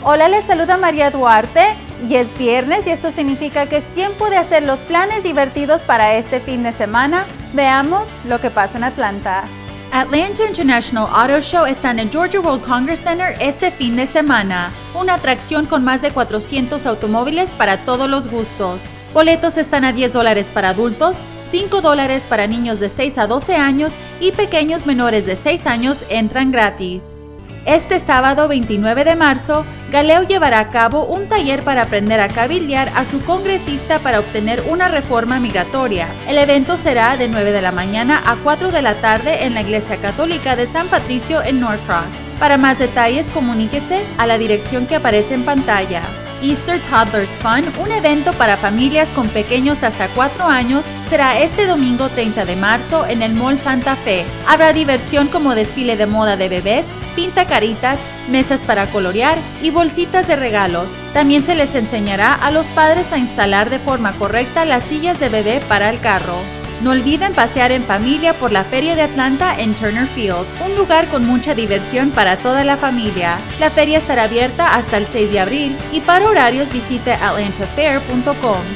Hola, les saluda María Duarte y es viernes y esto significa que es tiempo de hacer los planes divertidos para este fin de semana. Veamos lo que pasa en Atlanta. Atlanta International Auto Show está en el Georgia World Congress Center este fin de semana, una atracción con más de 400 automóviles para todos los gustos. Boletos están a $10 para adultos, $5 para niños de 6 a 12 años y pequeños menores de 6 años entran gratis. Este sábado 29 de marzo, Galeo llevará a cabo un taller para aprender a cabildear a su congresista para obtener una reforma migratoria. El evento será de 9 de la mañana a 4 de la tarde en la Iglesia Católica de San Patricio en Norcross. Para más detalles, comuníquese a la dirección que aparece en pantalla. Easter Toddlers Fun, un evento para familias con pequeños hasta 4 años, será este domingo 30 de marzo en el Mall Santa Fe. Habrá diversión como desfile de moda de bebés, pintacaritas, mesas para colorear y bolsitas de regalos. También se les enseñará a los padres a instalar de forma correcta las sillas de bebé para el carro. No olviden pasear en familia por la Feria de Atlanta en Turner Field, un lugar con mucha diversión para toda la familia. La feria estará abierta hasta el 6 de abril y para horarios visite atlantafair.com.